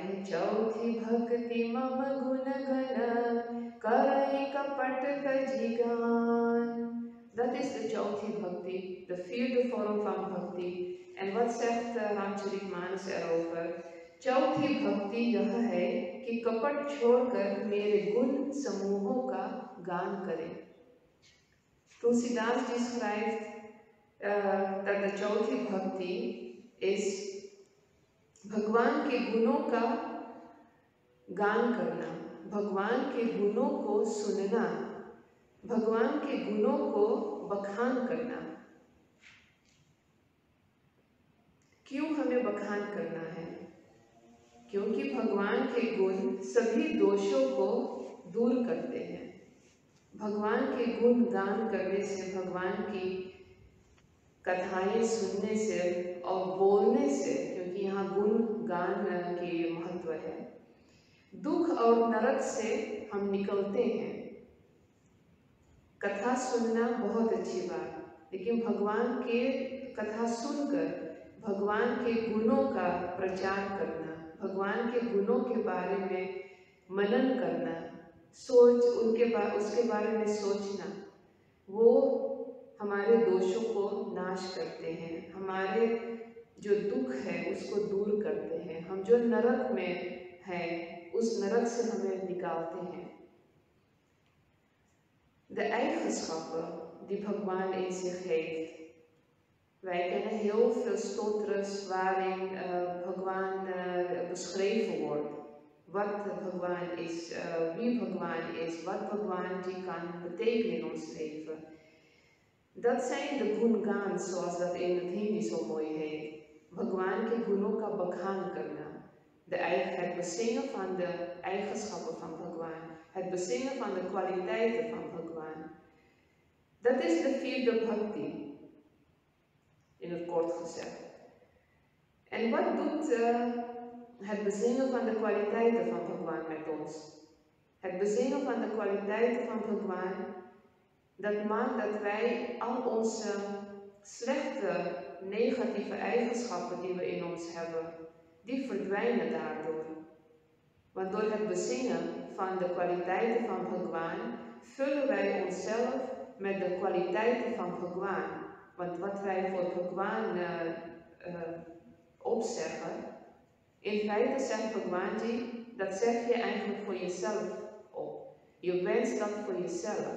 हैं चौथी भक्ति मम गुण गण करई कपट तजी गान. Dat is de Chauthi Bhakti, de vierde vorm van Bhakti. En wat zegt Ramcharitmanas erover? चौथी भक्ति यह है कि कपट छोड़कर मेरे गुण समूहों का गान करें. तुलसीदास जी schrijft dat de चौथी भक्ति is भगवान के गुणों का गान करना, भगवान के गुणों को सुनना, भगवान के गुणों को बखान करना. क्यों हमें बखान करना है? क्योंकि भगवान के गुण सभी दोषों को दूर करते हैं. भगवान के गुण गान करने से, भगवान की कथाएं सुनने से और बोलने से, क्योंकि यहाँ गुण गान के महत्व है, दुख और नरक से हम निकलते हैं. कथा सुनना बहुत अच्छी बात, लेकिन भगवान के कथा सुनकर भगवान के गुणों का प्रचार करना, भगवान के गुणों के बारे में मनन करना, उसके बारे में सोचना, वो हमारे दोषों को नाश करते हैं, हमारे जो दुख है उसको दूर करते हैं. हम जो नरक में हैं उस नरक से हमें निकालते हैं. De eigenschappen die भगवान in zich heeft. Wij kennen heel veel stotres waarin Bhagwan beschreven wordt. Wat Bhagwan is, wie Bhagwan is, wat Bhagwan die kan betekenen in ons leven. Dat zijn de gungans, zoals dat in het Hindi zo mooi heet. Bhagwan ke gunnon ka bakhan karna. Het bezingen van de eigenschappen van Bhagwan. Het bezingen van de kwaliteiten van Bhagwan. Dat is de vierde bhakti. In het kort gezegd. En wat doet het bezingen van de kwaliteiten van Bhagwan met ons? Het bezingen van de kwaliteiten van Bhagwan, dat maakt dat wij al onze slechte, negatieve eigenschappen die we in ons hebben, die verdwijnen daardoor. Want door het bezingen van de kwaliteiten van Bhagwan, vullen wij onszelf met de kwaliteiten van Bhagwan. Want wat wij voor Bhagwan opzeggen, in feite zegt Bhagwanji, dat zeg je eigenlijk voor jezelf op. Je wenst dat voor jezelf.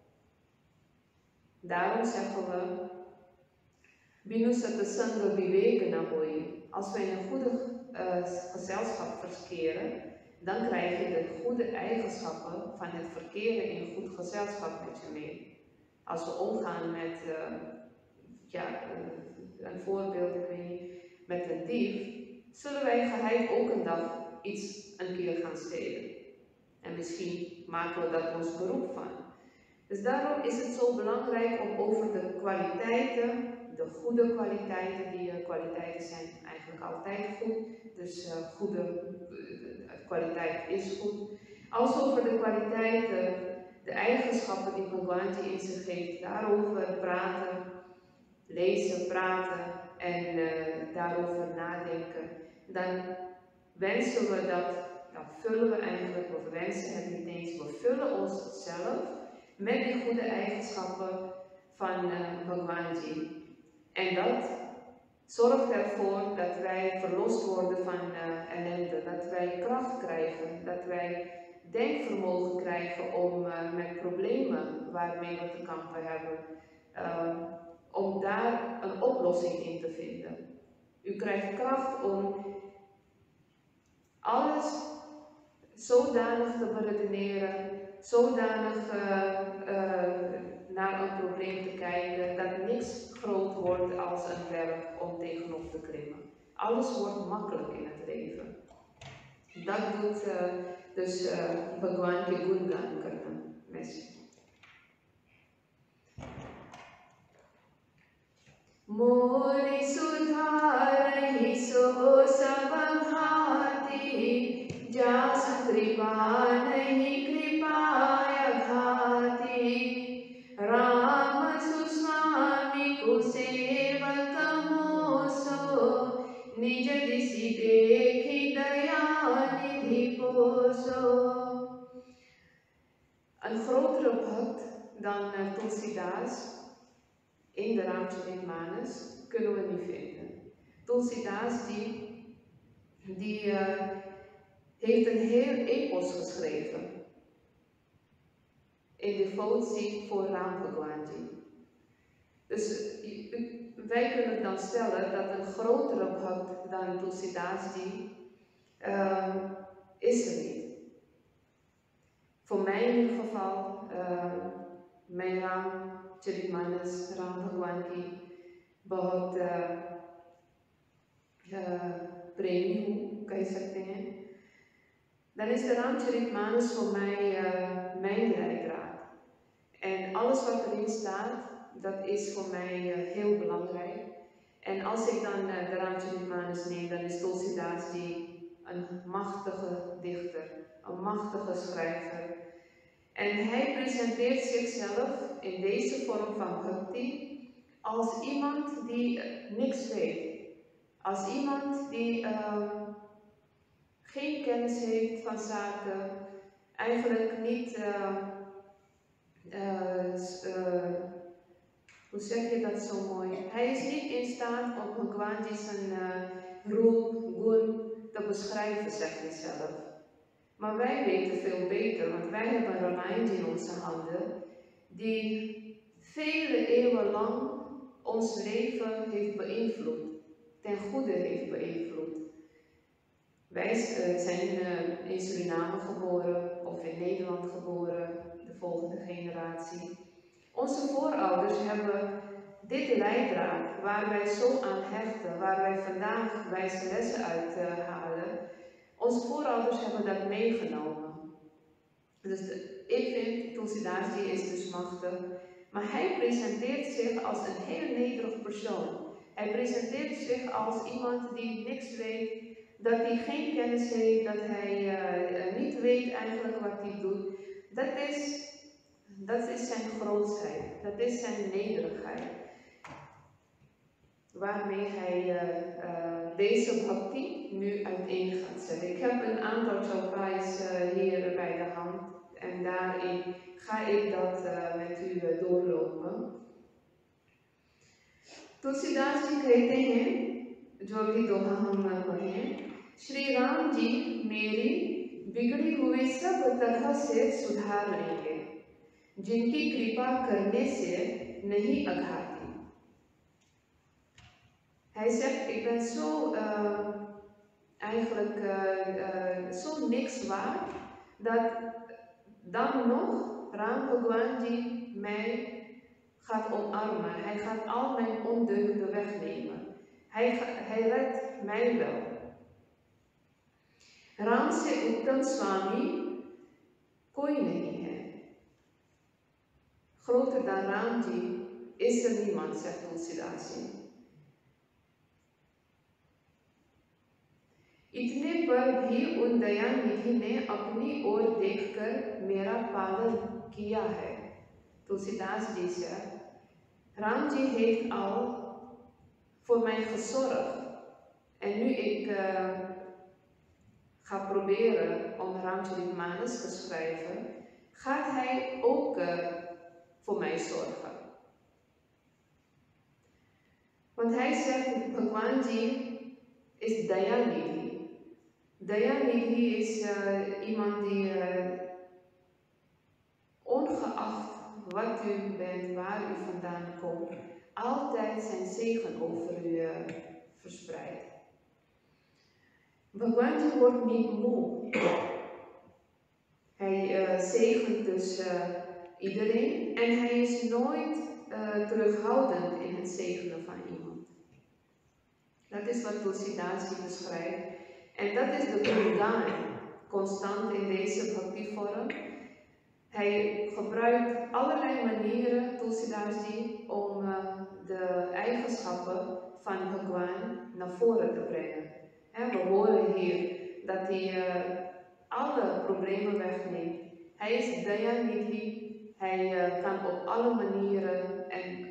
Daarom zeggen we, Binu Satsanga Vivekana hooi. Als wij in een goede gezelschap verkeren, dan krijg je de goede eigenschappen van het verkeren in een goed gezelschap met je mee. Als we omgaan met een voorbeeld, ik weet niet, met een dief, zullen wij geheim ook een keer gaan stelen. En misschien maken we dat ons beroep van. Dus daarom is het zo belangrijk om over de kwaliteiten, de goede kwaliteiten, kwaliteiten zijn eigenlijk altijd goed, dus kwaliteit is goed. Als over de kwaliteiten, de eigenschappen die Bhagwan in zich heeft, daarover praten, lezen, praten en daarover nadenken, dan wensen we dan vullen we eigenlijk, of we wensen het niet eens, we vullen onszelf met die goede eigenschappen van Bhagwanji. En dat zorgt ervoor dat wij verlost worden van ellende, dat wij kracht krijgen, dat wij denkvermogen krijgen om met problemen waarmee we te kampen hebben, om daar een oplossing in te vinden. U krijgt kracht om alles zodanig te beredeneren, zodanig naar een probleem te kijken, dat niks groot wordt als een berg om tegenop te klimmen. Alles wordt makkelijk in het leven. Dat doet dus Bhagwan ke gun gaan karna. Merci. Mori sudharahi so sabhati, jas kripa nahi kripaya ghati, Ram suswami kusevaka moso, nij disi dekhi daya Een grotere bhakt dan Tulsidas in de Ramcharitmanas kunnen we niet vinden. Tulsidas die heeft een heel epos geschreven in devotie voor Ram Bhagwanji. Dus wij kunnen dan stellen dat een grotere bhakt dan Tulsidas is er niet. Voor mij in ieder geval, mijn Ramcharitmanas, Ram Bhagwanji, बहुत प्रेमी हूँ कह सकते हैं, dan is de Ramcharitmanas voor mij mijn leidraad. En alles wat erin staat, dat is voor mij heel belangrijk. En als ik dan de Ramcharitmanas neem, dan is Tulsidas een machtige dichter, een machtige schrijver. En hij presenteert zichzelf in deze vorm van bhakti als iemand die niks weet. Als iemand die geen kennis heeft van zaken, eigenlijk niet, hoe zeg je dat zo mooi? Hij is niet in staat om Bhagwanji zijn roep, gun te beschrijven, zegt hij zelf. Maar wij weten veel beter, want wij hebben Ramayanji in onze handen, die vele eeuwen lang ons leven heeft beïnvloed, ten goede heeft beïnvloed. Wij zijn in Suriname geboren of in Nederland geboren, de volgende generatie. Onze voorouders hebben dit leidraad waar wij zo aan hechten, waar wij vandaag wijze lessen uit halen. Onze voorouders hebben dat meegenomen. Dus ik vind Tulsidas is dus machtig, maar hij presenteert zich als een heel nederig persoon. Hij presenteert zich als iemand die niks weet, dat hij geen kennis heeft, dat hij niet weet eigenlijk wat hij doet. Dat is zijn grootsheid, dat is zijn nederigheid. Waarmee hij deze bhakti nu uiteen gaat zetten. Ik heb een aantal chaupais hier bij de hand en daarin ga ik dat met u doorlopen. Tulsidas जी कहते हैं, जो अभी दोहा हम पढ़े हैं, श्री राम जी मेरी बिगड़ी हुई सब तरह से सुधार लेंगे, जिनकी कृपा करने से नहीं अघाती. Hij zegt, ik ben zo eigenlijk zo niks waard, dat dan nog Ram Bhagwanji mij gaat omarmen. Hij gaat al mijn ondeugden wegnemen. Hij redt mij wel. Ram se uttam Swami koi nahi hai. Groter dan Ramji is er niemand, zegt Tulsidas. इतने पर भी उन दयानिधि ने अपनी ओर देखकर मेरा पालन किया है. Tulsidas zegt, Ramji heeft al voor mij gezorgd. En nu ik ga proberen om Ramcharitmanas te schrijven, gaat hij ook voor mij zorgen. Want hij zegt, Bhagwanji is Dayanidhi. Dayanidhi is iemand die ongeacht wat u bent, waar u vandaan komt, altijd zijn zegen over u verspreidt. Bhagwanji wordt niet moe. Hij zegent dus iedereen en hij is nooit terughoudend in het zegenen van iemand. Dat is wat Tulsidas beschrijft. En dat is de Gurudhan, constant in deze bhakti-vorm. Hij gebruikt allerlei manieren, Tulsidas, om de eigenschappen van Bhagwan naar voren te brengen. We horen hier dat hij alle problemen wegneemt. Hij is Dayanidhi, hij kan op alle manieren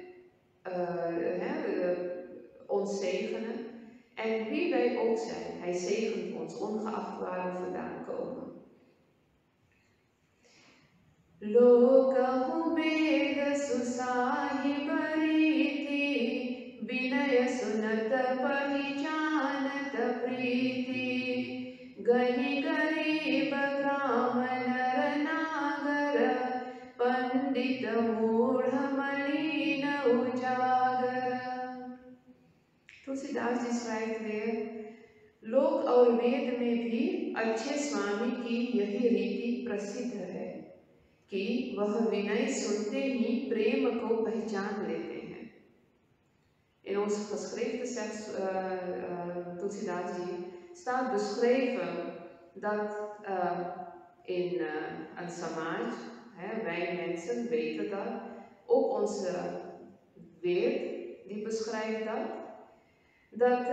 ons zegenen. En wie wij ook zijn, hij zegent ons ongeacht waar we vandaan komen. लोकहु वेद सुसाहिब रीति, विनय सुनत पहिचानत प्रीति। गनि गरीब ग्राम नर नागर, पंडित मूढ़ मलिन उजागर। तुलसीदास जी schrijft weer, लोक और वेद में भी अच्छे स्वामी की यही रीति प्रसिद्ध है कि वह विनय सुनते ही प्रेम को पहचान लेते हैं। In ons geschriften zegt Tulsidas-ji staat beschreven dat in een samaj, wij mensen weten dat, ook onze wet die beschrijft dat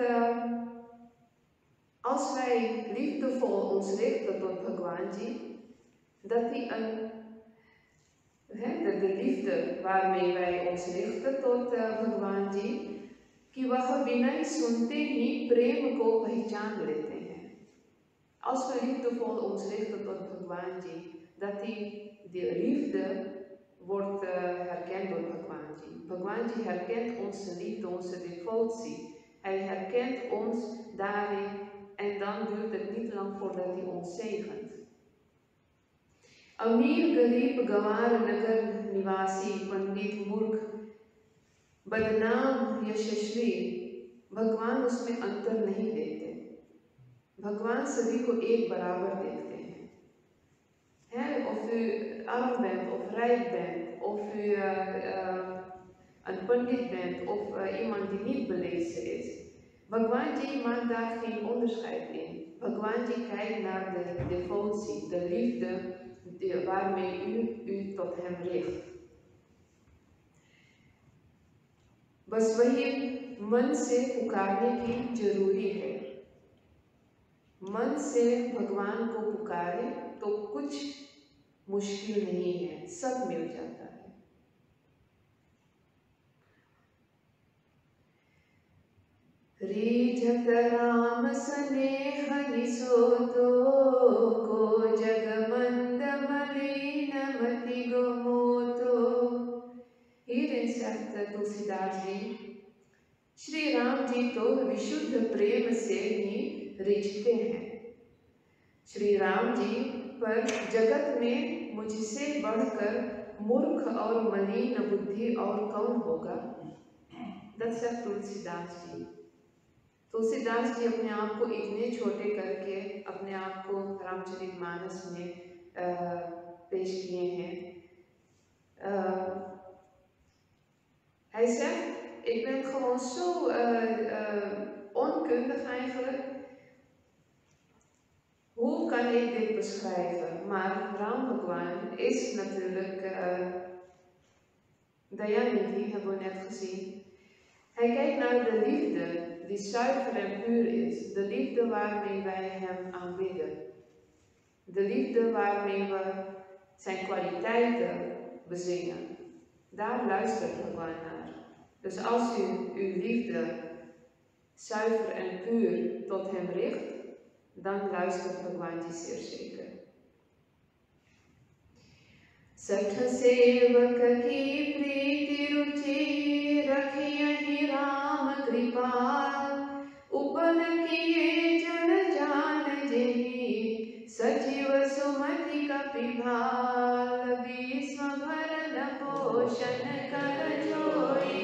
als wij liefdevol ons richten tot Bhagwanji, dat die de liefde waarmee wij ons richten tot Bhagwanji, कि वह विनय सुनते ही प्रेम को पहचान लेते हैं। Als we liefdevol ons richten tot Bhagwanji, dat die liefde wordt herkend door Bhagwanji. Bhagwanji herkent onze liefde, onze devotie. Hij herkent ons daarin en dan duurt het niet lang voordat hij ons zegent. अमीर गरीब गंवार नगर निवासी पंडित मूर्ख बदनाम यशस्वी, भगवान उसमें अंतर नहीं देखते। भगवान सभी को एक बराबर देखते हैं। Of u arm bent of rijk bent, of u een pandit bent of iemand die niet belezen is, Bhagwanji maakt daar geen onderscheid in. Bhagwanji kijkt naar de devotie, de liefde waarmee u tot hem richt. बस वही मन से पुकारने की जरूरी है। मन से भगवान को पुकारे तो कुछ मुश्किल नहीं है, सब मिल जाता है। रीझत राम स्नेह निसोतो, को जग मंद मलिन मति गोमोतो। Hierin zegt Tulsidas जी, श्री राम जी तो विशुद्ध प्रेम से ही रिझते हैं। श्री राम जी पर जगत में मुझसे बढ़कर मूर्ख और मलिन बुद्धि और कौन होगा। Dat zegt तुलसीदास जी। तुलसीदास जी अपने आप को इतने छोटे करके अपने आप को रामचरितमानस में पेश किए हैं। Hij zegt, ik ben gewoon zo onkundig eigenlijk. Hoe kan ik dit beschrijven? Maar Ram Bhagwan is natuurlijk Dayanidhi, hebben we net gezien. Hij kijkt naar de liefde die zuiver en puur is. De liefde waarmee wij hem aanbidden. De liefde waarmee we zijn kwaliteiten bezingen. Daar luistert Bhagwan naar. Dus als u uw liefde zuiver en puur tot hem richt, dan luistert Bhagwanji zeer zeker. सठ सेवक की प्रीति रुचि, रखियहि राम कृपाल। उपन किए जन जान जेहि, सचिव सुमति कपिभाल। विश्व भरन पोषण कर जोई,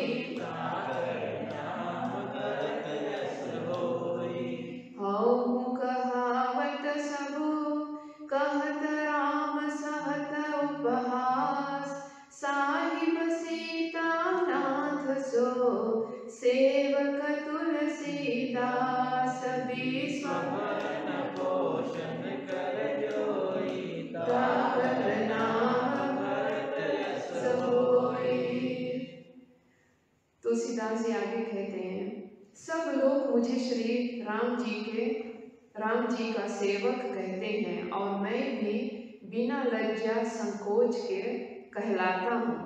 हऊ कहावत सबु कहत राम सहत उपहास। साहिब सीता नाथ सो, सेवक तुलसीदास। विश्व भरन पोषण कर जोई, ताकत नाम भरत यस होई। तुलसीदास जी आगे कहते हैं, सब लोग मुझे श्री राम जी का सेवक कहते हैं और मैं भी बिना लज्जा संकोच के कहलाता हूँ।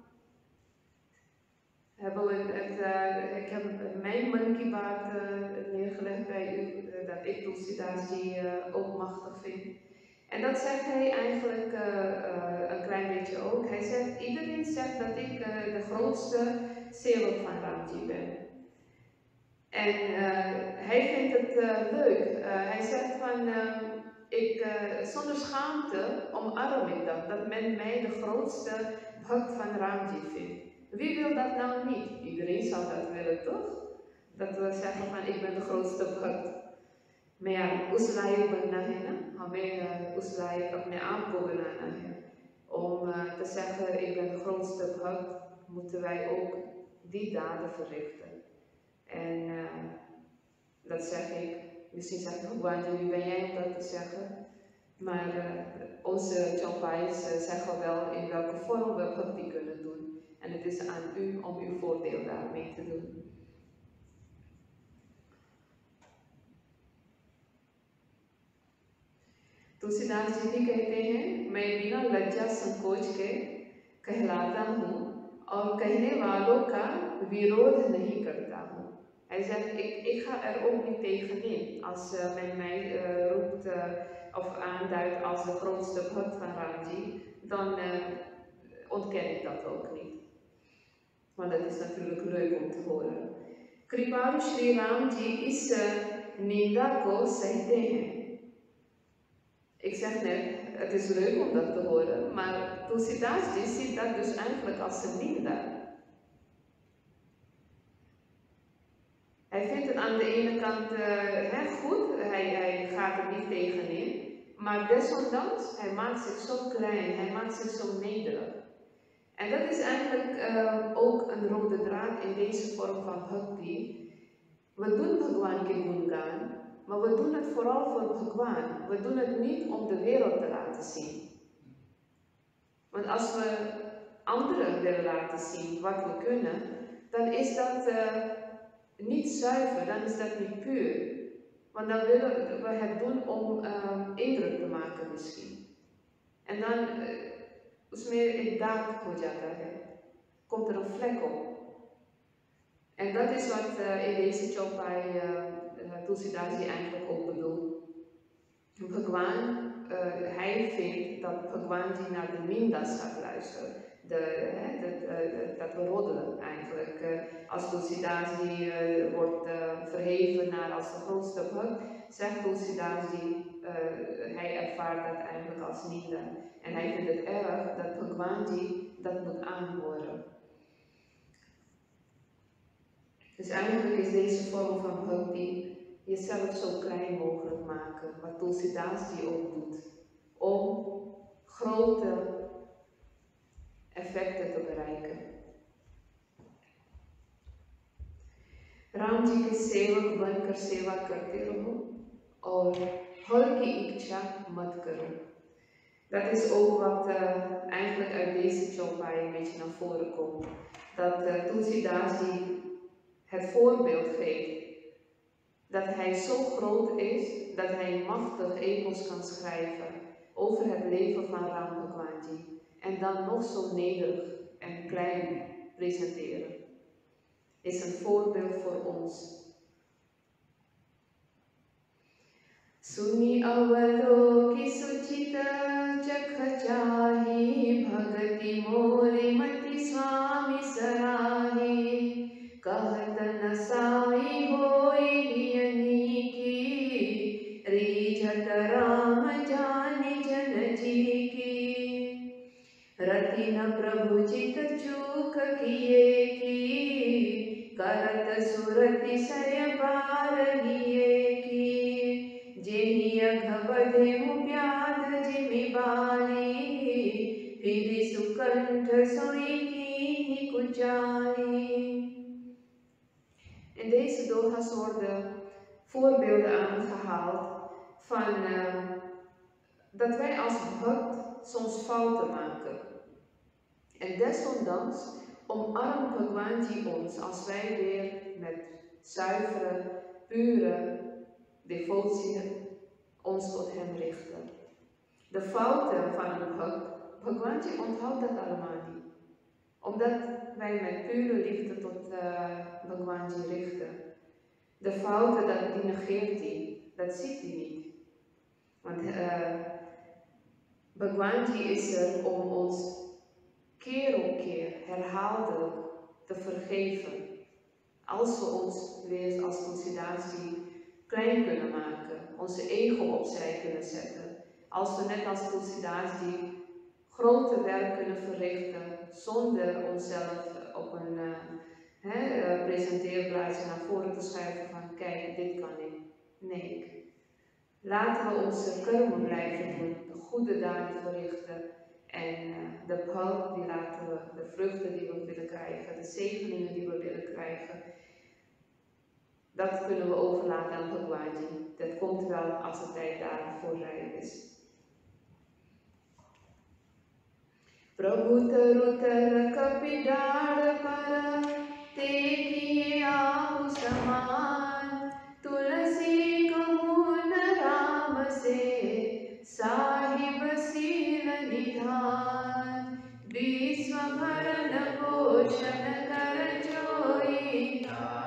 Ik heb mijn मन की बात neergelegd bij u, dat ik Tulsidas ji ook machtig vind. En dat zegt hij eigenlijk een klein beetje ook. Hij zegt, iedereen zegt dat ik de grootste sevak van Ramji ben. En hij vindt het leuk. Hij zegt van, zonder schaamte omarm ik dat men mij de grootste bhakt van Ramji vindt. Wie wil dat nou niet? Iedereen zou dat willen, toch? Dat we zeggen van, ik ben de grootste bhakt. Maar ja, उस लायक बनना है ना, हमें उस लायक अपने आप को बनाना है. Om te zeggen, ik ben de grootste bhakt, moeten wij ook die daden verrichten. En dat zeg ik, misschien zegt Bhagwan, wie ben jij om dat te zeggen? Maar onze Champais zeggen wel in welke vorm we bhakti kunnen doen. En het is aan u om uw voordeel daarmee te doen. Tulsidas जी भी कहते हैं, मैं बिना लज्जा संकोच के कहलाता हूँ और कहने वालों का विरोध नहीं करता हूँ. Hij zegt, ik ga er ook niet tegenin als men mij roept of aanduidt als de grootste bhakt van Ramji, dan ontken ik dat ook niet. Want dat is natuurlijk leuk om te horen. Kripalu Shri Ramji is ninda ko sehte hain. Ik zeg net, het is leuk om dat te horen, maar Tulsidas ji ziet dat dus eigenlijk als een ninda. Hij vindt het aan de ene kant goed, hij gaat er niet tegenin, maar desondanks, hij maakt zich zo klein, hij maakt zich zo nederig. En dat is eigenlijk ook een rode draad in deze vorm van bhakti. We doen Bhagwan ki gungaan, maar we doen het vooral voor Bhagwan. We doen het niet om de wereld te laten zien. Want als we anderen willen laten zien wat we kunnen, dan is dat niet zuiver, dan is dat niet puur. Want dan willen we het doen om indruk te maken misschien. En dan उसमें एक दाग हो जाता है, komt er een vlek op. En dat is wat in deze Chaupai Tulsidas ji eigenlijk ook bedoelt. Bhagwan, hij vindt dat Bhagwan ji naar de nindas gaat luisteren. Dat we roddelen eigenlijk. Als Tulsidas ji wordt verheven naar als de grootste bhakt, zegt Tulsidas ji, hij ervaart dat eigenlijk als ninda. En hij vindt het erg dat Bhagwan ji dat moet aanhoren. Dus eigenlijk is deze vorm van bhakti jezelf zo klein mogelijk maken, wat Tulsidas ji ook doet, om grote effecten te bereiken. Ram जी के सेवक बनकर सेवा करते रहो और फल की इच्छा मत करो. Dat is ook wat eigenlijk uit deze Chaupai een beetje naar voren komt. Dat Tulsidas ji het voorbeeld geeft dat hij zo groot is dat hij machtig epos kan schrijven over het leven van Ram Bhagwan ji en dan nog zo nederig en klein presenteren. Is een voorbeeld voor ons. Suni avaloki suchita chakhachahi bhagati mori mati swami sarahi kahat nasai hoi hiyani ki rijhat ram jani janaji ki ratina prabhu chit chuk kiye ki करत सुरति सय पारगिए की जेहि अघवधे मुप्याद जिमि बाली फिर सुकंठ सोई की कुचाली. In deze doha's worden voorbeelden aangehaald van dat wij als bhakt soms fouten maken. En desondanks omarmt Bhagwan ji ons als wij weer met zuivere, pure devotie ons tot hem richten. De fouten van een bhakt, Bhagwan ji onthoudt dat allemaal niet. Omdat wij met pure liefde tot Bhagwan ji richten. De fouten, die negeert hij, dat ziet hij niet. Want Bhagwanji is er om ons keer op keer herhaaldelijk te vergeven. Als we ons weer als Tulsidasji klein kunnen maken, onze ego opzij kunnen zetten. Als we net als Tulsidasji grote werk kunnen verrichten zonder onszelf op een presenteerblaadje naar voren te schuiven van kijk, dit kan ik. Nee. Laten we onze karma blijven doen, de goede daden verrichten en de phal, die laten we, de vruchten die we willen krijgen, de zegeningen die we willen krijgen, dat kunnen we overlaten aan Bhagwanji. Dat komt wel als de tijd daarvoor rijp is. Prabhu tarutar kapidar para tekiye ahu saman tulasi kahun ram se sahib sil nidhan visvabharan poshan kar joi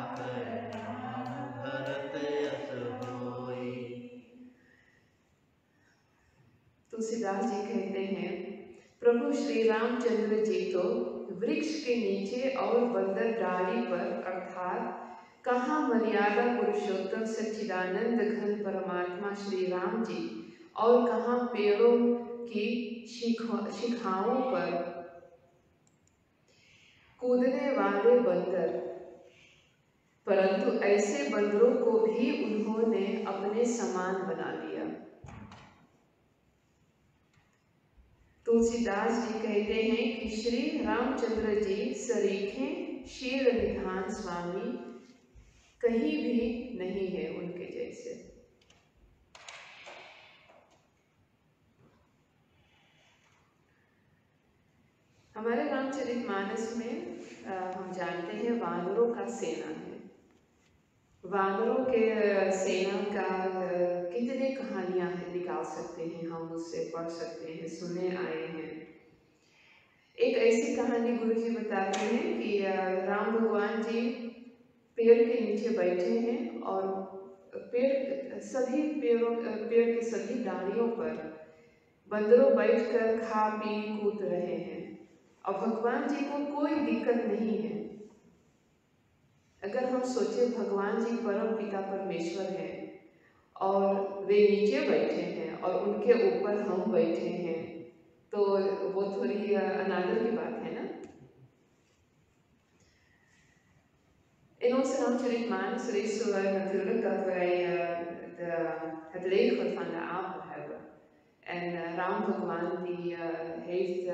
Tulsidas जी कहते हैं प्रभु श्री रामचंद्र जी तो वृक्ष के नीचे और बंदर डाली पर अर्थात कहाँ मर्यादा पुरुषोत्तम सच्चिदानंद घन परमात्मा श्री राम जी और कहाँ पेड़ों की शिखाओं पर कूदने वाले बंदर, परंतु ऐसे बंदरों को भी उन्होंने अपने समान बना लिया। तुलसीदास जी कहते हैं कि श्री रामचंद्र जी सरीखे शील निधान स्वामी कहीं भी नहीं है उनके जैसे। हमारे रामचरितमानस में हम जानते हैं वानरों का सेना है। वानरों के सेना का कितने कहानियां निकाल सकते हैं, हम उससे पढ़ सकते हैं, सुने आए हैं। एक ऐसी कहानी गुरुजी बताते हैं कि राम भगवान जी पेड़ के नीचे बैठे हैं और पेड़ के सभी डालियों पर बंदरों बैठकर खा पी कूद रहे हैं और भगवान जी को कोई दिक्कत नहीं है। अगर हम सोचे भगवान जी परम पिता परमेश्वर हैं और वे नीचे बैठे हैं और उनके ऊपर हम बैठे हैं, तो वो थोड़ी अनादर की बात है ना। In ons Ramcharitamānas lezen we natuurlijk dat wij het leger van de apen hebben. En Ram Bhagwan die heeft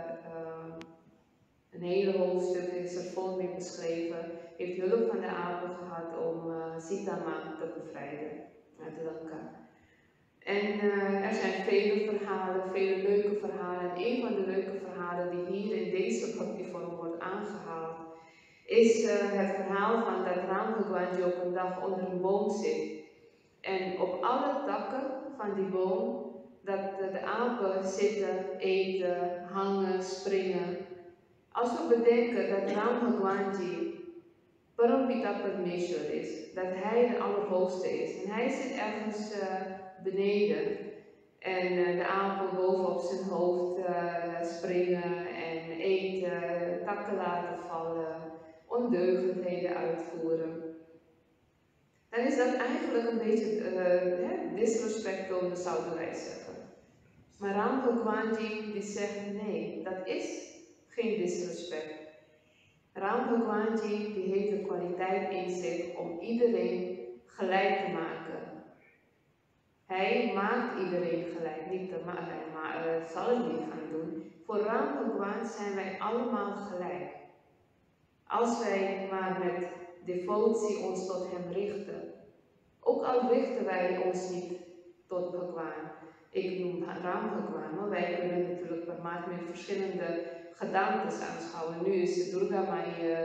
een hele hoofdstuk, is er vol mee beschreven, heeft hulp van de apen gehad om Sita te bevrijden uit Lanka. En er zijn vele verhalen, vele leuke verhalen. En een van de leuke verhalen die hier in deze bhakti-vorm wordt aangehaald, is het verhaal van dat Ram Bhagwan die op een dag onder een boom zit. En op alle takken van die boom, dat de apen zitten, eten, hangen, springen. Als we bedenken dat Ram Bhagwanji Parampita Parmeshwar is, dat hij de Allerhoogste is en hij zit ergens beneden en de apen boven op zijn hoofd springen en eten, takken laten vallen, ondeugendheden uitvoeren, dan is dat eigenlijk een beetje disrespectvol, zouden wij zeggen. Maar Ram Bhagwanji die zegt nee, dat is geen disrespect. Ram Bhagwanji die heeft de kwaliteit in zich om iedereen gelijk te maken. Hij maakt iedereen gelijk, niet te maken, maar zal het niet gaan doen. Voor Ram Bhagwan zijn wij allemaal gelijk. Als wij maar met devotie ons tot hem richten. Ook al richten wij ons niet tot Bhagwan. Ik noem Ram Bhagwan, maar wij kunnen natuurlijk Paramatma met verschillende gedaantes aanschouwen. Nu is Durga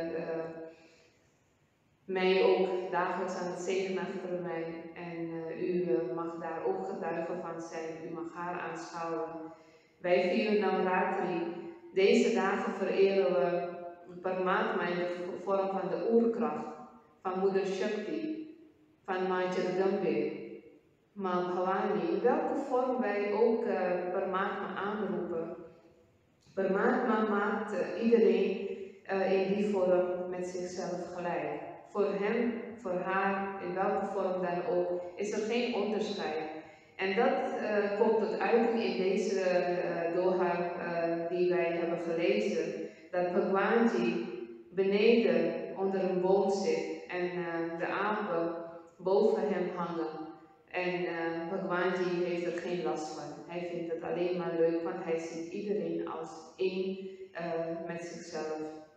mij ook dagelijks aan het zegenen achter mij. En u mag daar ook getuige van zijn. U mag haar aanschouwen. Wij vieren Navratri. Deze dagen vereren we Paramatma in de vorm van de oerkracht, van Moeder Shakti, van Ma Jagdambe. maar Bhavani, in welke vorm wij ook Paramatma aanroepen. Paramatma maakt iedereen in die vorm met zichzelf gelijk. Voor hem, voor haar, in welke vorm dan ook, is er geen onderscheid. En dat komt tot uiting in deze doha die wij hebben gelezen. Dat Bhagwanji beneden onder een boom zit en de apen boven hem hangen. En Bhagwanji heeft er geen last van. Hij vindt het alleen maar leuk, want hij ziet iedereen als één met zichzelf.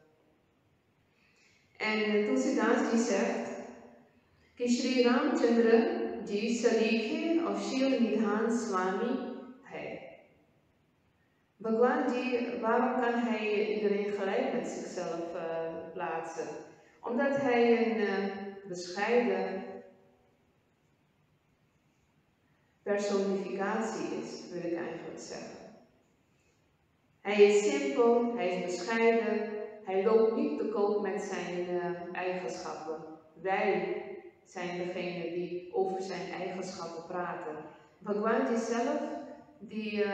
En Tulsidas die zegt, कि श्री रामचंद्र जी सलीखे और शिव निधान स्वामी है. Bhagwan ji, waarom kan hij iedereen gelijk met zichzelf plaatsen? Omdat hij een bescheiden personificatie is, wil ik eigenlijk zeggen. Hij is simpel, hij is bescheiden, hij loopt niet te koop met zijn eigenschappen. Wij zijn degene die over zijn eigenschappen praten. Bhagwanji zelf, die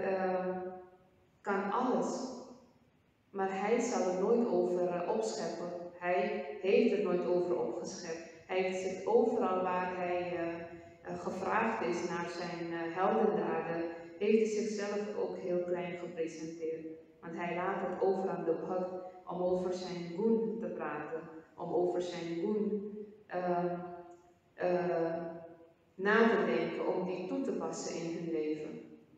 kan alles, maar hij zal er nooit over opscheppen. Hij heeft er nooit over opgeschept. Hij heeft zich overal waar hij gevraagd is naar zijn heldendaden, heeft hij zichzelf ook heel klein gepresenteerd. Want hij laat het over aan de Bhakt om over zijn gun te praten, om over zijn gun na te denken, om die toe te passen in hun leven.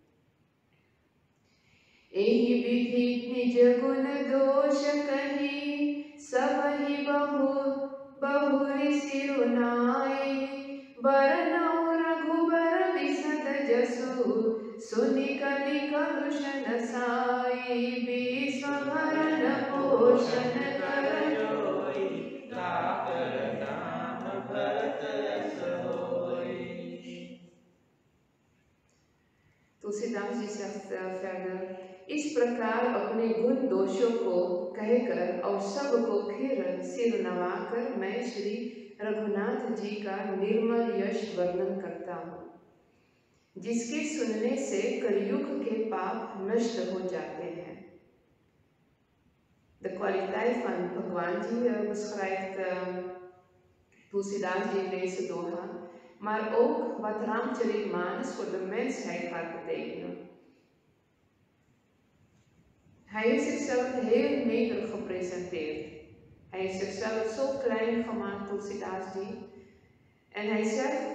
Ehi vidhi nij gun dosh kahi, sabhi bahuri sirunai, baranau raghubar visad jasu, suni kali kalushan sai, visvabharan poshan karajoi, takar naam bharat rasoi. Tulsidas ji zegt verder, इस प्रकार अपने गुण दोषों को कहकर और सबको फिर सिर नवाकर मैं श्री रघुनाथ जी का निर्मल यश वर्णन करता हूँ, जिसके सुनने से कलयुग के पाप नष्ट हो जाते हैं. De kwaliteit van Bhagwanji beschrijft Tulsidas in deze doha, maar ook wat Ramcharitmanas voor de mensheid gaat betekenen. Hij heeft zichzelf heel nederig gepresenteerd. Hij heeft zichzelf zo klein gemaakt, Tulsidas ji. En hij zegt,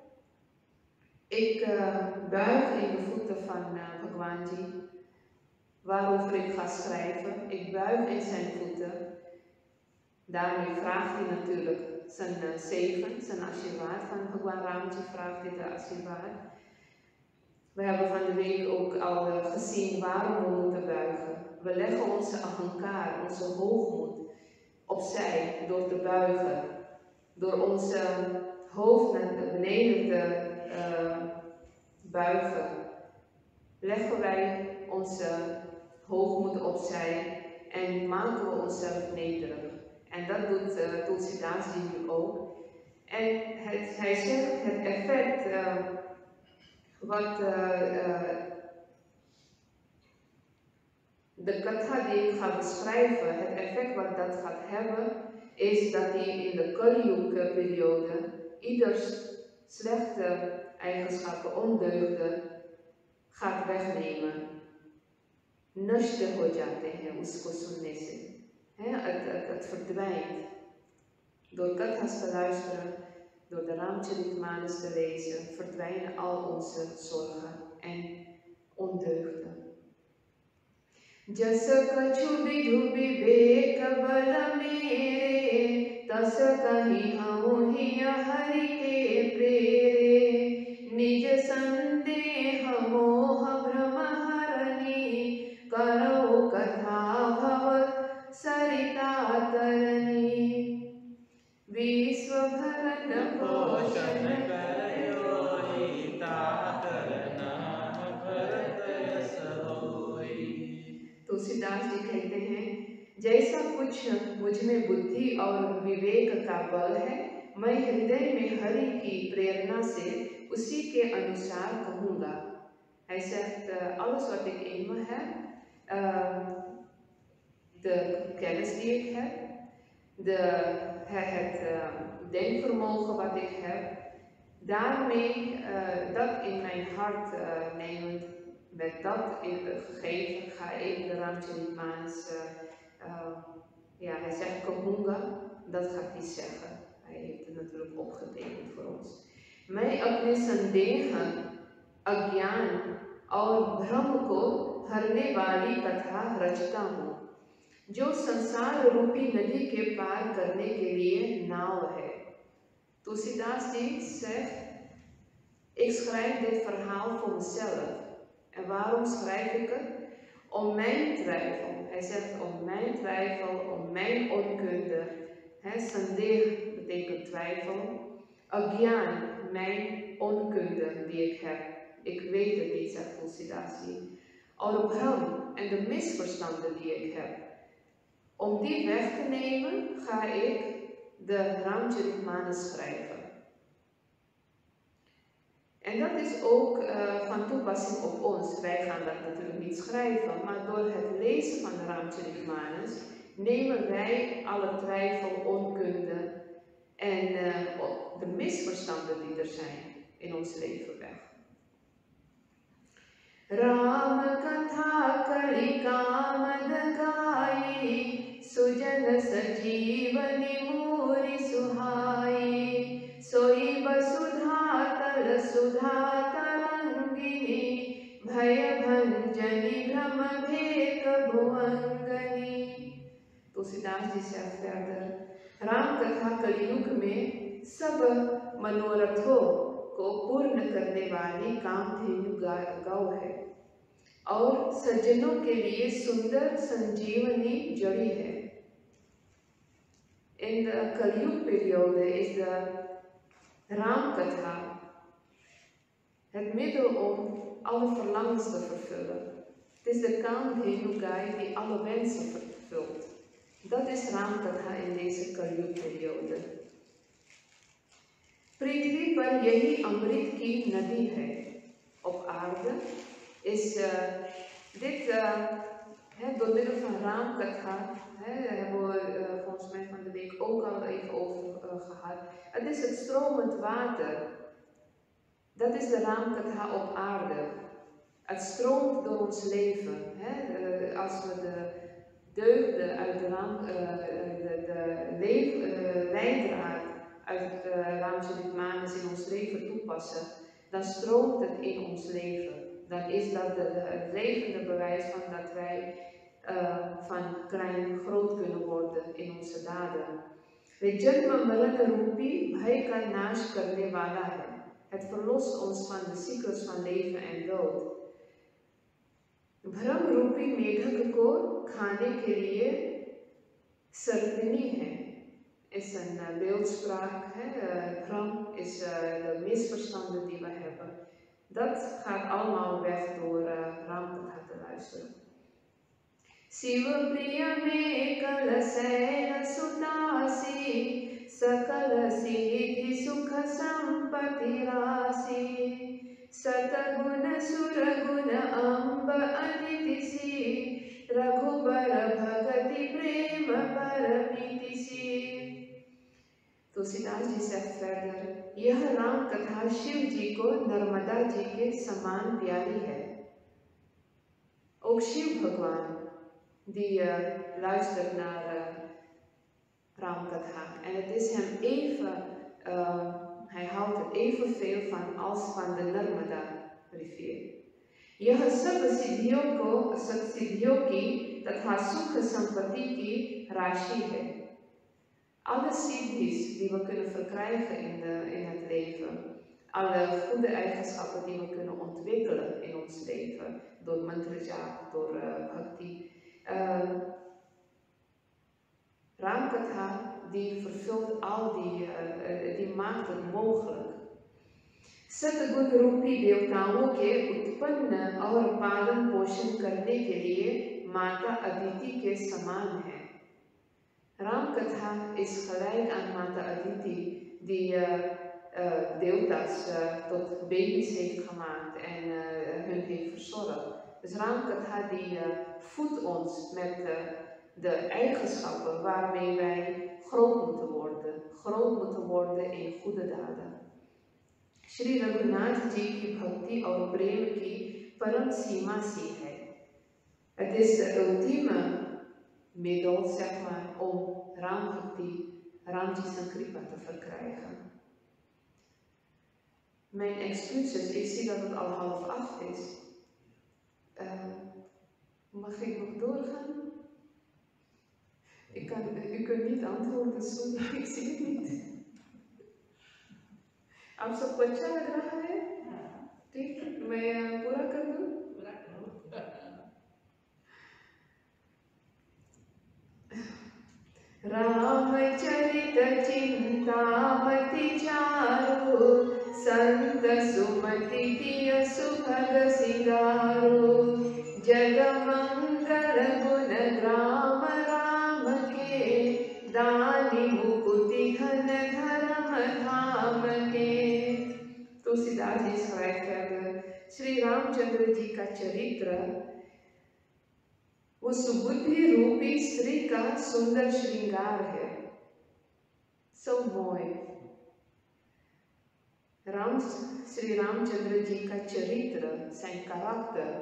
ik buig in de voeten van Bhagwanji, waarover ik ga schrijven. Ik buig in zijn voeten. Daarmee vraagt hij natuurlijk zijn zegen, zijn Ashirvaad van Bhagwan Ramji, vraagt hij de Ashirvaad. We hebben van de week ook al gezien waarom we moeten buigen. We leggen onze ahankar, onze hoogmoed opzij door te buigen. Door onze hoofd naar beneden te buigen, leggen wij onze hoogmoed opzij en maken we onszelf nederig. En dat doet Tulsidas nu ook. En hij zegt het effect wat de katha die ik ga beschrijven, het effect wat dat gaat hebben, is dat hij in de Kali-yuga periode ieders slechte eigenschappen, ondeugden, gaat wegnemen. Nashta ho jate hain usko sunne se. Het verdwijnt. Door kathas te luisteren, door de Ramcharitmanas te lezen, verdwijnen al onze zorgen en ondeugden. Jas kachu vidhu vivek bal mere, tas kahi hau hiya hari ke prere, nij sandeh moha brahma harani, karo katha bhavat sarita tarani, visvabharan poshan karayoi, takar naam bharat rasoi. Tulsidas जी कहते हैं, जैसा कुछ मुझ में बुद्धि और विवेक का बल है, मैं हृदय में हरि की प्रेरणा से उसी के अनुसार कहूँगा. Hij zegt, alles wat ik in me heb, de kennis die ik heb, het denkvermogen wat ik heb, daarmee dat in mijn hart nemend, met dat gegeven, ga ik de Ramcharitmanas, hij zegt Kahunga, dat gaat hij zeggen. Hij heeft het natuurlijk opgetekend voor ons. Mij apne sandeha, agyan, और भ्रम को हरने वाली कथा रचता हूँ, जो संसार रूपी नदी के पार करने के लिए नाव है. Tulsidas die zegt, ik schrijf dit verhaal voor mezelf. En waarom schrijf ik het? Om mijn twijfel. Hij zegt om mijn twijfel, om mijn onkunde. Sandeh betekent twijfel. Agyan, mijn onkunde die ik heb. Ik weet het niet, zegt Tulsidas. Aurabham en de misverstanden die ik heb. Om die weg te nemen, ga ik de Ramcharitmanas schrijven. En dat is ook van toepassing op ons. Wij gaan dat natuurlijk niet schrijven, maar door het lezen van de Ramcharitmanas nemen wij alle twijfel, onkunde en de misverstanden die er zijn in ons leven weg. Ram katha kalikamad gayi, sujan sajivani muri suhai, soi vasudha tal sudha tarangini, bhaya bhanjani brahma bheka bhuvangani. Tulsidas ji zegt verder, Ram कथा कलयुग में सब मनोरथों को पूर्ण करने वाली कामधेनु गौ है और सज्जनों के लिए सुंदर संजीवनी जड़ी है. In de Kalyug-periode is de Raamkatha het middel om alle verlangens te vervullen. Het is de Kaamdhenu Gai die alle wensen vervult. Dat is Raamkatha in deze Kalyug-periode. पृथ्वी पर यही अमृत की नदी है. Op aarde is dit door middel van Raamkatha, daar hebben we volgens mij van de week ook al even over gehad. Het is het stromend water. Dat is de Raamkatha op aarde. Het stroomt door ons leven. Als we de deugden uit de wijndraad uit de Ramcharitmanas in ons leven toepassen, dan stroomt het in ons leven. Dan is dat het levende bewijs van dat wij van klein groot kunnen worden in onze daden. Janma marana rupi bhai ka nash karne wala hai. Het verlost ons van de cyclus van leven en dood. Bhram rupi medhak ko khane ke liye sartini hai. Is een beeldspraak. Bram is de misverstanden die we hebben. Dat gaat allemaal weg door Raamkatha te luisteren. Siva priya me kalasena sutasi, sakala siddhi sukha sampati rasi, sataguna suraguna amba aditisi, raghubara bhagati prema paramitisi. Tulsidas ji zegt verder, यह राम कथा शिव जी को नर्मदा जी के समान प्यारी है. Ook Shiv Bhagwan die luistert naar Raamkatha en het is hem even, hij houdt het evenveel van als van de Narmada rivier. यह सब सिद्धियों की तथा सुख संपत्ति की राशि है. Alle siddhis die we kunnen verkrijgen in het leven, alle goede eigenschappen die we kunnen ontwikkelen in ons leven, door mantrajap, door bhakti. Raamkatha die vervult al die maakt het mogelijk. सतगुण रूपी देवताओं के उत्पन्न और पालन पोषण करने के लिए माता अदिति के समान है. Raamkatha is gelijk aan Mata Aditi, die deeltas tot baby's heeft gemaakt en hun heeft verzorgd. Dus Ramkatha die voedt ons met de eigenschappen waarmee wij groot moeten worden in goede daden. Shri Raghunath Ji की भक्ति और प्रेम की परम सीमा सी है. Het is de ultieme middel, zeg maar, om Ramji Sankripa te verkrijgen. Mijn excuses, ik zie dat het al 7:30 is. Mag ik nog doorgaan? U kunt niet antwoorden, sorry, ik zie het niet. आप सबको अच्छा लग रहा है? ठीक, मैं पूरा कर दूं? रामचरित चिंतामति चारु, संत सुमति दिय सुभग सिंगारो, जग मंगल गुण ग्राम राम के, दानी मुकुति धन धर्म धाम के. तुलसीदास जी schrijft verder, श्री रामचंद्र जी का चरित्र वो सुबुद्धि रूपी स्त्री का सुंदर श्रृंगार है. Zo mooi. Sri Ramchandra ji ka charitra, zijn karakter,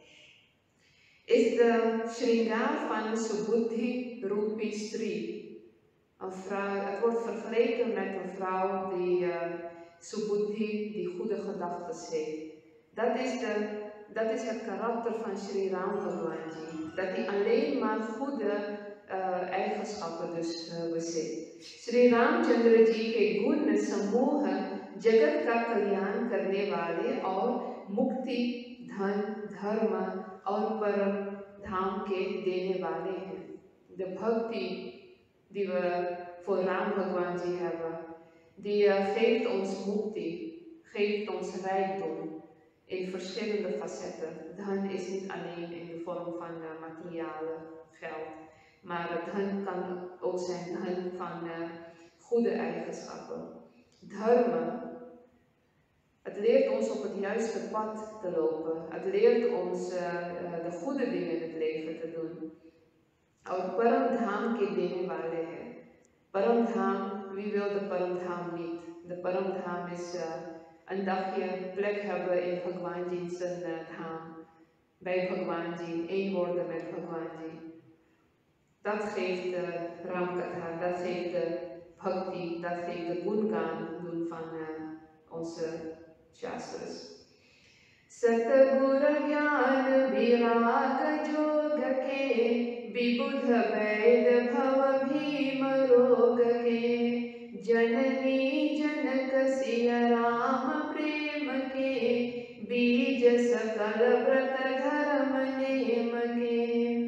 is de shringaar van een subuddhi rupi stri. Een vrouw, het wordt vergeleken met een vrouw die subuddhi, die goede gedachten heeft. Dat is het karakter van Sri Ram Bhagwan Ji. Dat hij alleen maar goede eigenschappen dus bezit. Sri Ramchandra Ji के गुण समूह जगत का कल्याण करने वाले और मुक्ति, धन, धर्म और परम धाम के देने वाले हैं. De bhakti die we voor Ram Bhagwan Ji hebben, die geeft ons mukti, geeft ons rijkdom in verschillende facetten. Dhan is niet alleen in de vorm van materiale geld, maar dhan kan ook zijn dhan van goede eigenschappen. Dharma, het leert ons op het juiste pad te lopen. Het leert ons de goede dingen in het leven te doen. और परम धाम के देने वाले हैं. परम धाम, wie wil de परम धाम niet? De परम धाम is een dagje plek hebben in Bhagwan Ji's Dham. Bij Bhagwan Ji, één worden met Bhagwan Ji. Dat geeft Ramkatha, dat geeft de bhakti, dat geeft de gungaan doen van onze shastras. Satgur Gyan Virag Jog Ke विबुध वैद भव भीम रोग के, जननी जनक सिय राम प्रेम के, बीज सकल व्रत धर्म नेम के.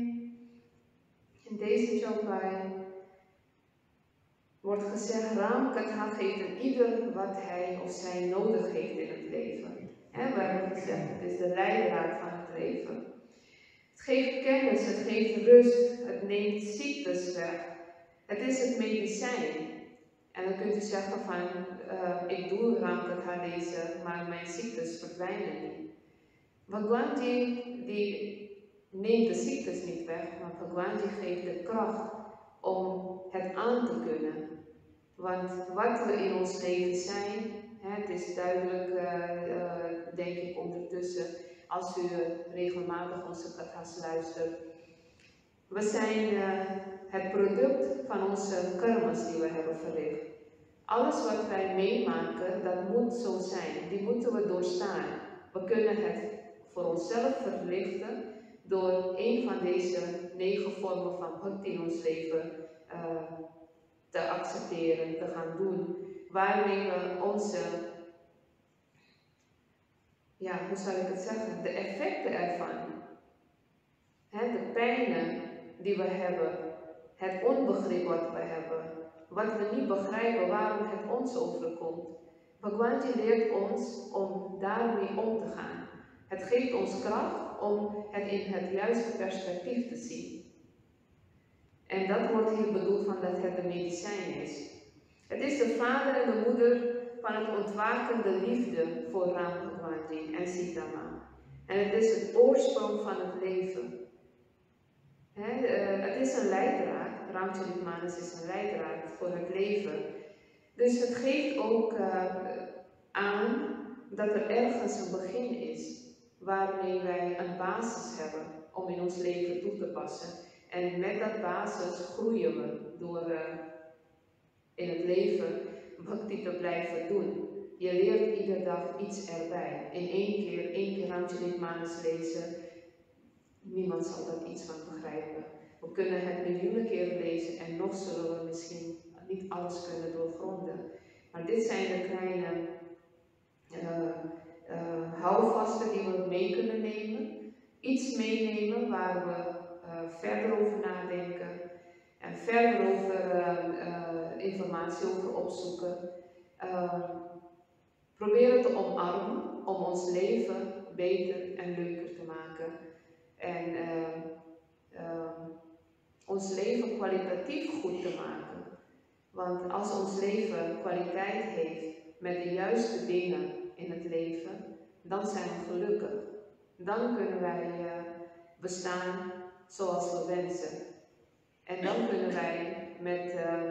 In deze chaupai wordt gezegd, Ramkatha geeft aan ieder wat hij of zij nodig heeft in het leven. We hebben gezegd, het is de leidraad van het leven. Het geeft kennis, het geeft rust, het neemt ziektes weg. Het is het medicijn. En dan kunt u zeggen van, ik doe Ramkatha lezen, maar mijn ziektes verdwijnen niet. Bhagwan Ji die neemt de ziektes niet weg, maar Bhagwan Ji geeft de kracht om het aan te kunnen. Want wat we in ons leven zijn, het is duidelijk, denk ik ondertussen, als u regelmatig onze kathas luistert. We zijn het product van onze karma's die we hebben verricht. Alles wat wij meemaken, dat moet zo zijn. Die moeten we doorstaan. We kunnen het voor onszelf verlichten door een van deze 9 vormen van bhakti in ons leven te accepteren, te gaan doen. Waarmee we onze, hoe zal ik het zeggen, de effecten ervan, de pijnen die we hebben, het onbegrip wat we hebben, wat we niet begrijpen waarom het ons overkomt. Bhagwan Ji leert ons om daarmee om te gaan. Het geeft ons kracht om het in het juiste perspectief te zien. En dat wordt hier bedoeld van dat het de medicijn is. Het is de vader en de moeder van het ontwakende liefde voor Ram Bhagwanji en Sita Ma. En het is het oorsprong van het leven. Het is een leidraad, Ramcharitmanas is een leidraad voor het leven. Dus het geeft ook aan dat er ergens een begin is, waarmee wij een basis hebben om in ons leven toe te passen. En met dat basis groeien we door in het leven bhakti te blijven doen. Je leert iedere dag iets erbij. In één keer Ramcharitmanas lezen, niemand zal daar iets van begrijpen. We kunnen het miljoenen keren lezen en nog zullen we misschien niet alles kunnen doorgronden. Maar dit zijn de kleine houvasten die we mee kunnen nemen. Iets meenemen waar we verder over nadenken en verder over informatie over opzoeken. Proberen te omarmen om ons leven beter en leuker te maken. En ons leven kwalitatief goed te maken. Want als ons leven kwaliteit heeft met de juiste dingen in het leven, dan zijn we gelukkig. Dan kunnen wij bestaan zoals we wensen. En dan kunnen wij met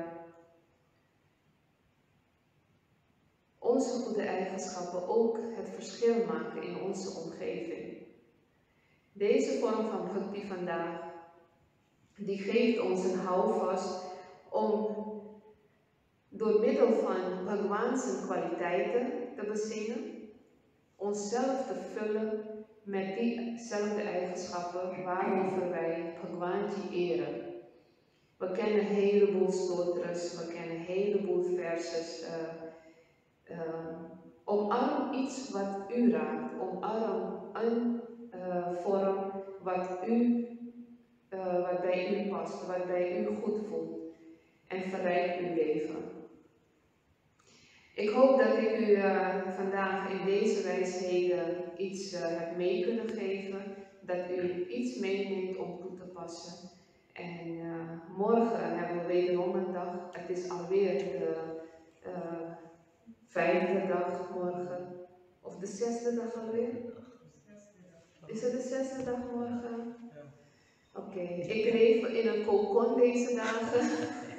onze goede eigenschappen ook het verschil maken in onze omgeving. Deze vorm van bhakti vandaag, die geeft ons een houvast om door middel van Bhagwan's kwaliteiten te bezingen, onszelf te vullen met diezelfde eigenschappen waarover wij Bhagwanji eren. We kennen een heleboel stotras, we kennen een heleboel verses. Omarm iets wat u raakt, omarm een vorm wat bij u past, wat bij u goed voelt en verrijk uw leven. Ik hoop dat ik u vandaag in deze wijsheden iets heb mee kunnen geven, dat u iets meeneemt om toe te passen. En morgen hebben we wederom een dag, het is alweer de 5e dag morgen, of de 6e dag alweer? Is het de 6e dag morgen? Oké, ik leef in een kokon deze dagen.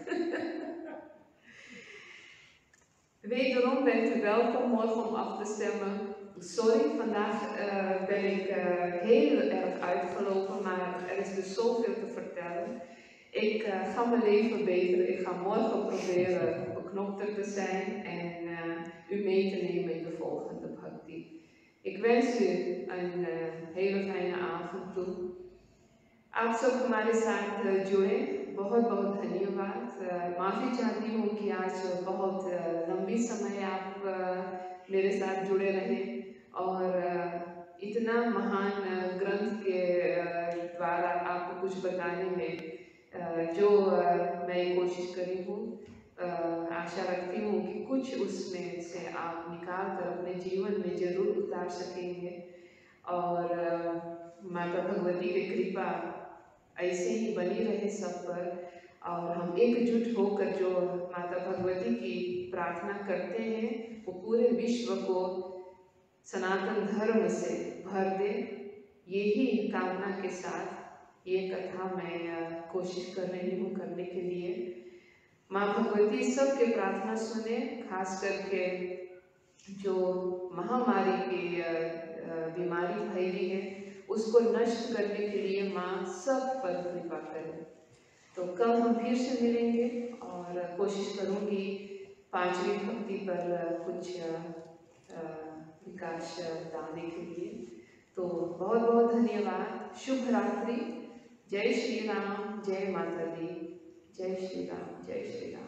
Wederom bent u welkom morgen om af te stemmen. Sorry, vandaag ben ik heel erg uitgelopen, maar er is dus zoveel te vertellen. Ik ga mijn leven beteren. Ik ga morgen proberen beknopter te zijn en u mee te nemen in de volgende bhakti. Ik wens u een hele fijne avond toe. आप सब हमारे साथ जुड़े, बहुत बहुत धन्यवाद। माफ़ी चाहती हूँ कि आज बहुत लंबी समय आप मेरे साथ जुड़े रहे और इतना महान ग्रंथ के द्वारा आपको कुछ बताने में जो मैं कोशिश करी हूँ, आशा रखती हूँ कि कुछ उसमें से आप निकाल कर अपने जीवन में जरूर उतार सकेंगे और माता भगवती की कृपा ऐसे ही बनी रहे सब पर और हम एकजुट होकर जो माता भगवती की प्रार्थना करते हैं वो पूरे विश्व को सनातन धर्म से भर दे। यही कामना के साथ ये कथा मैं कोशिश कर रही हूँ करने के लिए। माँ भगवती सबके प्रार्थना सुने, खास करके जो महामारी की बीमारी फैली है उसको नष्ट करने के लिए माँ सब पर कृपा करें। तो कल हम फिर से मिलेंगे और कोशिश करूँगी 5वीं भक्ति पर कुछ विकास डालने के लिए। तो बहुत बहुत धन्यवाद। शुभ रात्रि। जय श्री राम, जय माता दी, जय श्री राम, जय श्री राम।